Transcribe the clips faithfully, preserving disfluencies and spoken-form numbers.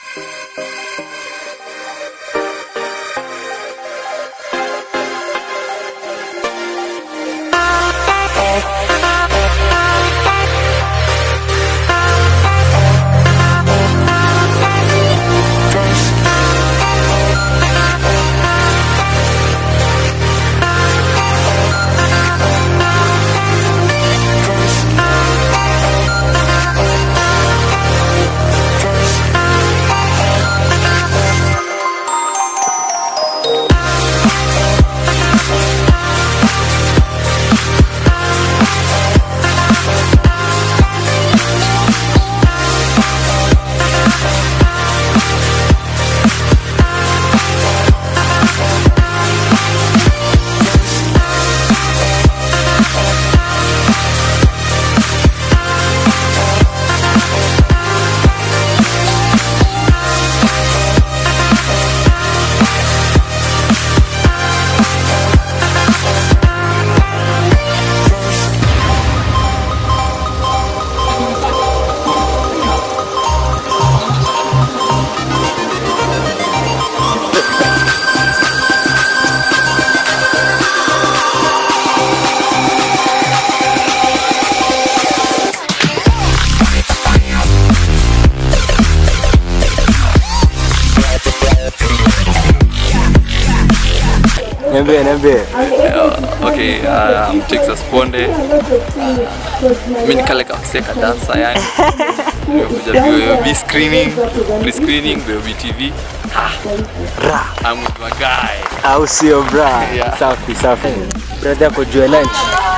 Niambie, niambie. Okay, uh, I'm Texas Ponde. Mimi ni kale kaseka dancer yani. Nimekuja V O B screening, pre-screening V O B T V. Ah, Ra. I'm with my guy. Au sio bra? Yeah. Safi, safi. Brother yako jua lunch.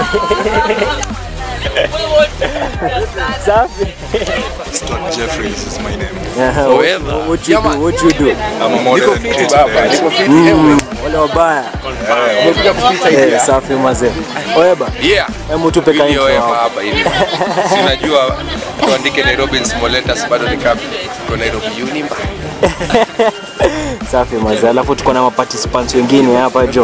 Safi. Stone Jeffries is my name. Yeah, Oh, what, yeah, what you do? What you do? I'm a model and creative. Mm, wale wabaya. Eh, safi mazee. Oyeba. Yeah. Hebu tupe Video kaintro hapa hapo. hapa hivi. Sinajua tuandike Nairobi Smolentas bado ni kapi. Kwa Nairobi Unimba. Safi mazee. Alafu tuko na maparticipants wengine hapa jo.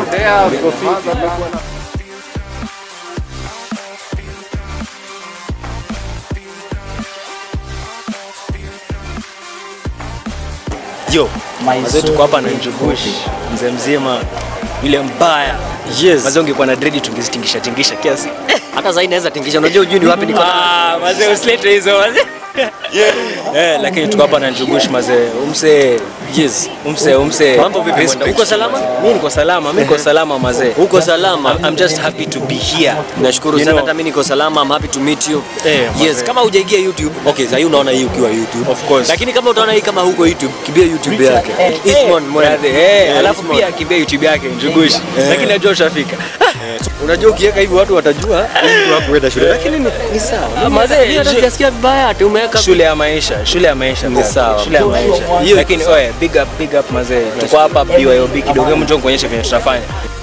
Yo, mazee tuko hapa na Njugush, mzee mzima yule mbaya. Yes. Mazee ungekuwa na dread tungezitingisha tingisha kiasi. Hata zaidi naweza tingisha. Unajua ujui ni wapi niko. Ah, mazee usilete hizo mazee. Yeah. Eh, lakini tuko hapa na Njugush mazee. Umse, yes, umse, umse. Mambo vipi? Uko salama? Mimi niko salama, mimi niko salama mazee. Uko salama? I'm just happy to be here. Nashukuru sana, hata mimi niko salama. I'm happy to meet you. Eh, yes, kama hujaingia YouTube, okay, sasa hiyo unaona hii ukiwa YouTube. Of course. Lakini kama utaona hii kama huko YouTube, kimbia YouTube yake. Eastman Mwende. Eh, alafu pia kimbia YouTube yake Njugush. Lakini najua ushafika. Unajua ukiweka hivi watu watajua mtu wako kwenda shule. Lakini ni sawa. Mazee, hujasikia vibaya ati umeweka shule ya maisha, shule ya maisha ni sawa. Shule ya maisha. Lakini oye, big up, big up mazee. Tuko hapa B Y O B kidogo mjo kuonyesha vile tutafanya.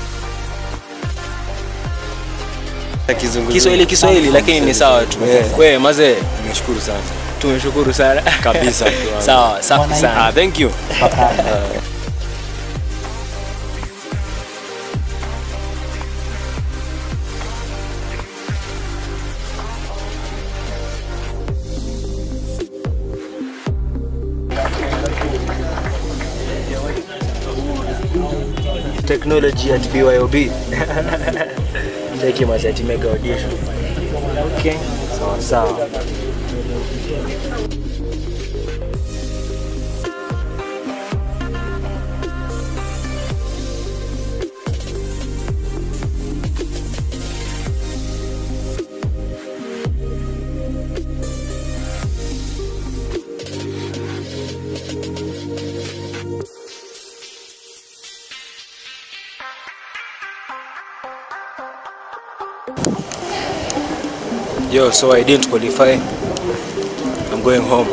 Kiswahili Kiswahili lakini ni sawa tu. Wewe mazee, nimeshukuru sana. Tumeshukuru sana kabisa. Sawa, safi sana. Ah, thank you. Technology at B Y O B. Thank you much at mega audition. Okay. So so. Yo, so I didn't qualify. I'm going home.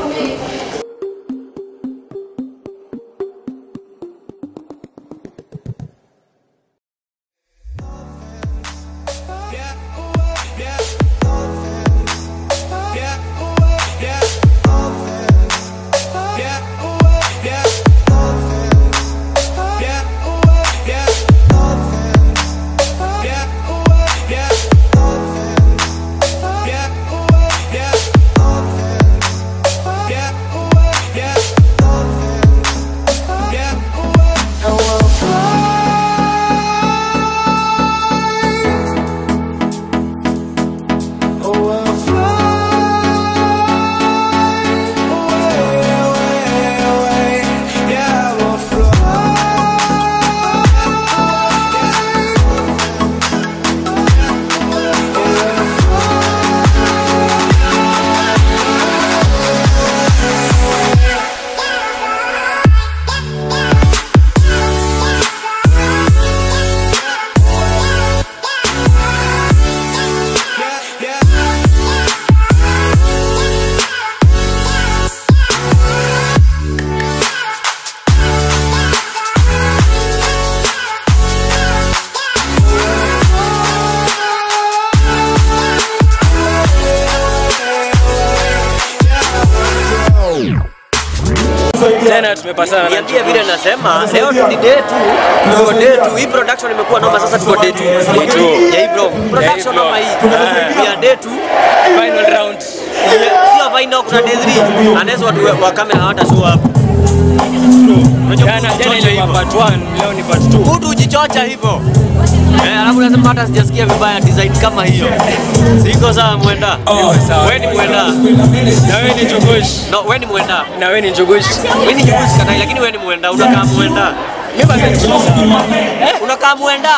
Tena tumepatana. Niambie vile nasema, leo ni day two. Tuko day two. Hii production imekuwa noma, sasa tuko day two. Day two. Yeah, bro. Production noma hii. We are day two. Final round. Sio final, kuna day three. Unless watu wa kamera hawata show up. Jana jana ilikuwa part one, leo ni part two. Mtu ujichocha hivyo. Eh, alafu lazima hata sijasikia vibaya design kama hiyo. Siko sawa mwenda. Oh, sawa. Wewe ni mwenda. Na wewe ni Njugush. No, wewe ni mwenda. Na wewe ni Njugush. Wewe ni Njugush katai, lakini wewe ni mwenda, unakaa mwenda. Unakaa mwenda.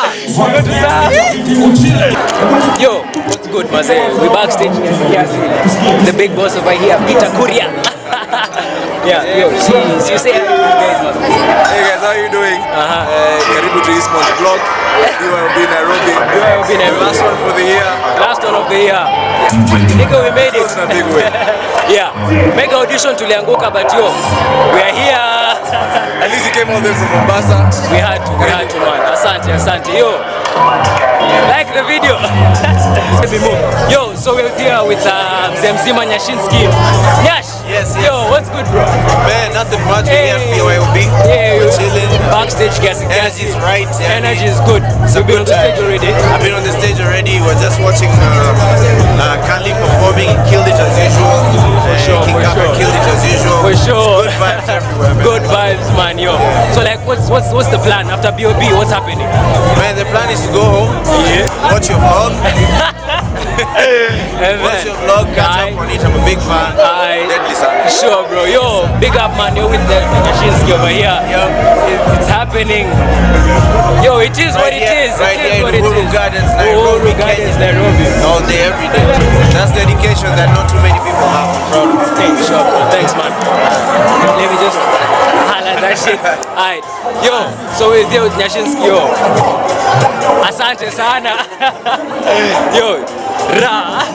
Yo, what's good, Maze? We backstage. Yes, the big boss over here, Peter Kuria. Yeah, yo, see, see, say hi to you guys, Maze. Hey guys, how you doing? Uh-huh. Uh, Karibu to Eastmont Vlog. B Y O B Nairobi. B Y O B Nairobi. Last one for the year. Last one of the year. Nigga, we made it. Close in a big way. Yeah, mega audition tulianguka, but yo, we are here. At least you came all the way from Mombasa. We had to, we had to, man. Asante, asante. Yo, like the video. Yo, so we're here with uh, Mzee Mzima Nyashinsky. Nyash. Yes, yes. Yo, what's good, bro? Man, nothing much. Hey. We here at B Y O B. Yeah, We're yo. chilling. Backstage, gassing, Energy is right. yeah, Energy man. is good. It's a You've been on good the stage time. already. I've been on the stage already. We're just watching uh, uh, Kali performing. He killed it as usual. For sure, King for Kaka sure. killed it as usual. For sure. Good vibes everywhere, man. Good vibes, man, yo. So like, what's what's what's the plan after B O B? What's happening? Man, the plan is to go home, Yeah. watch your vlog, And watch then- your vlog, catch Aye. up on it. I'm a big fan. Aye. Deadly son. Sure, bro. Yo, big up, man. You're with the Nyashinsky over here. Yo. It, it's happening. Yo, it is what Right it here, is. right It is here what in it Uhuru is. Gardens, Uhuru Nairobi, Gardens, Kenya. Nairobi. All day, every day. That's dedication that not too many people have. I'm proud of it. Thanks, sure, bro. Thanks, man. Let me just highlight that shit. Alright. Yo, so we're here with Nyashinsky, yo. Asante sana. Yo, ra.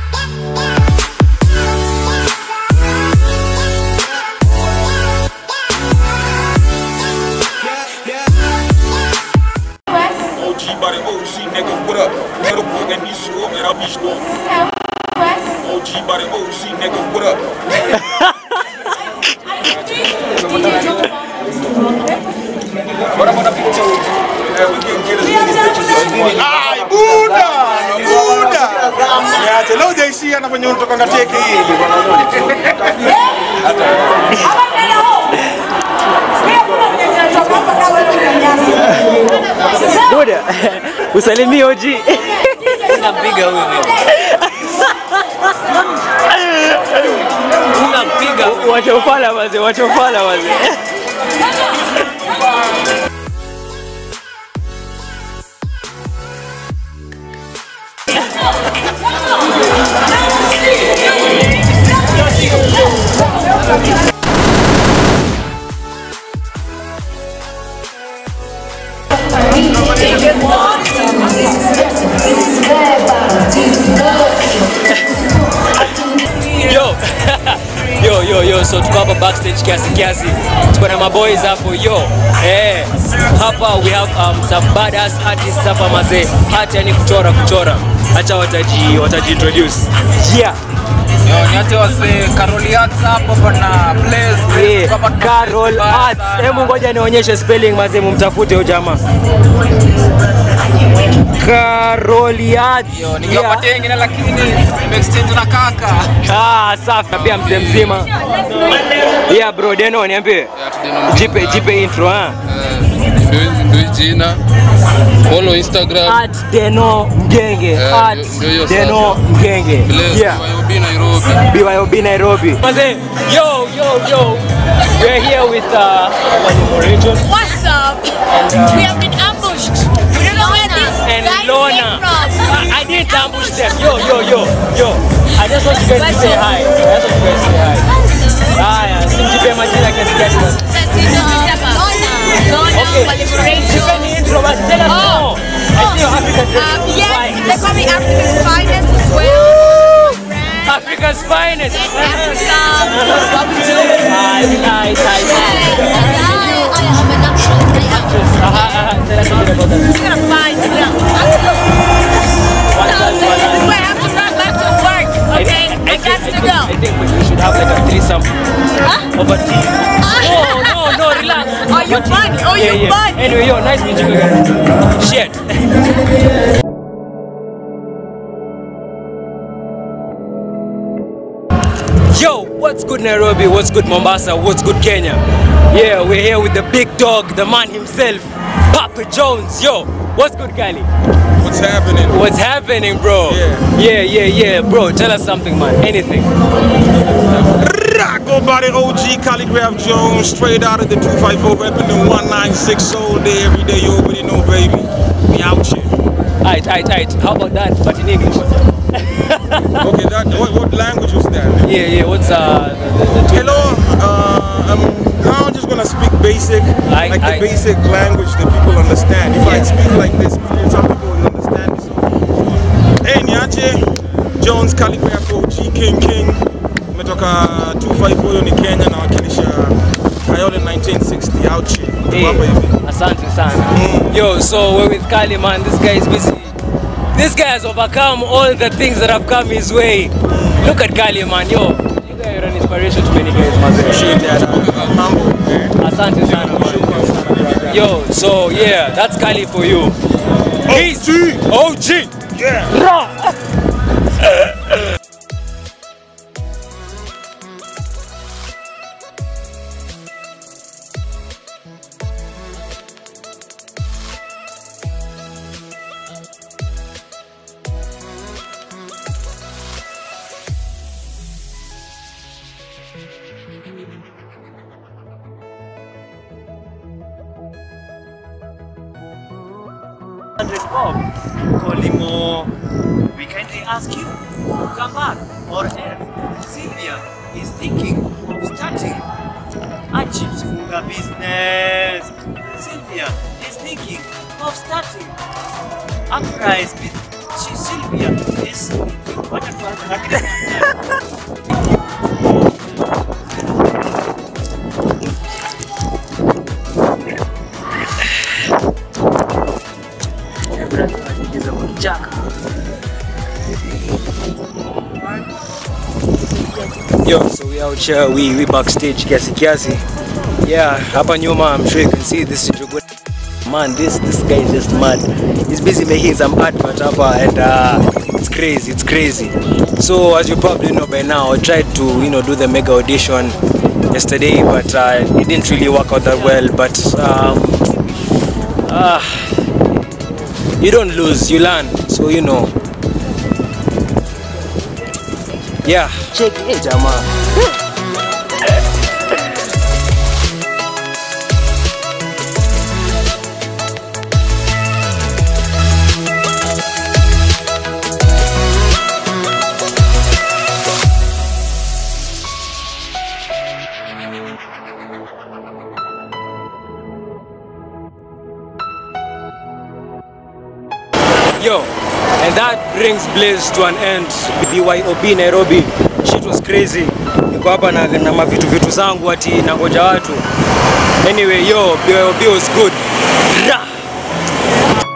O G body O G nigga, what up? Little boy that be school, man, I'll be school. O G body O G nigga, what up? What up on the picture? Yeah, we can get as many pictures as you want. Ai, Buda! Buda! Niache, leo jaishia anafanya unatoka ngateke hili bwana. Buda, usalimie O G. Unampiga huyu mimi. Unampiga huyu. Wacha ufala wazee, wacha ufala wazee. Yo, yo, yo, yo, so tuko hapa backstage kiasi kiasi, tuko na maboys hapo yo, eh, hapa we have um, some badass artists hapa mazee, hata yani kuchora kuchora, acha wataji wataji introduce. Yeah, Nyate wase Carol Arts hapo pana Blaze. yeah. Carol Arts, hebu ngoja nionyeshe spelling mazee, mumtafute huyo jamaa. Carol Arts. Yo, ningewapatia ingine lakini exchange na kaka. Ah, safi. Na pia Mzee Mzima. Yeah bro, Deno niambie. Jipe jipe intro ha. Ndio ndio jina. Follow Instagram. At Deno Mgenge. Eh, At ndio hiyo Deno sasa. Mgenge. Blaze Yeah. B Y O B Nairobi. B Y O B Nairobi. Maze, yo yo yo. We're here with uh region What's up? We have been ambushed. We don't know where these and guys Lona. came from. I, I didn't ambush them. Yo yo yo yo. I just want you guys to say hi. I just want you guys to say hi. Haya, simjipe majina kiasi kiasi. Lona, Okay. Liberation. Jipe ni intro but tell us Oh. more. I see your African Um, yes, finest. they call me Africa's finest as well. Africa's finest. Yes, Africa. Welcome to Nice, nice, nice. I am a natural. Aha, aha. Tell us a bit about that. You're gonna find them. What does This what is where I have to run back to work. Okay, I got to I go. think we should have like a threesome Huh? over tea. Oh, Oh, you funny. Oh, yeah, you yeah. funny. Anyway, yo, nice meeting you again. Shit. Yo, what's good Nairobi? What's good Mombasa? What's good Kenya? Yeah, we're here with the big dog, the man himself, Papa Jones. Yo, what's good Kali? What's happening? What's happening, bro? Yeah. Yeah, yeah, yeah, bro. Tell us something, man. Anything. Go by the O G Calligraph Jones, straight out of the two five four, repping the one nine six all day, every day. You already know, baby. We out here. Aight, aight, aight. How about that, but in English? Okay, that what, what language was that? Yeah, yeah. What's uh? The, the, the Hello. Uh, I'm, I'm just gonna speak basic, Aye, like aye. the basic language that people understand. If I speak like this, some people will understand me. So, hey, Nyache, Jones Calligraph O G King King. Umetoka two five four ni Kenya na wakilisha Kayole nineteen sixty out here. Hey, asante sana. Mm. Yo, so we're with Kali, man. This guy is busy. This guy has overcome all the things that have come his way. Look at Kali, man. Yo, you guys are an inspiration to many guys, man. Appreciate that. I'm humble, man. Asante sana, man. Yo, so yeah, that's Kali for you. O G! O G! Yeah! Bob, Kolimo, we kindly ask you to come back, or else Sylvia is thinking of starting a chips funga business. Sylvia is thinking of starting a prize business. She, Sylvia is what Yo, so we out here, we, we backstage kiasi kiasi. Yeah, hapa nyuma, I'm sure you can see this is good. Man, this this guy is just mad. He's busy making some advert hapa and uh, it's crazy, it's crazy. So as you probably know by now, I tried to, you know, do the mega audition yesterday, but uh, it didn't really work out that well. But um, uh, you don't lose, you learn. So you know. Yeah, check it, Jama. Yo, and that brings Blaze to an end. B Y O B Nairobi, shit was crazy. Niko hapa na, na mavitu vitu zangu ati nangoja watu. Anyway, yo, B Y O B was good. Ra!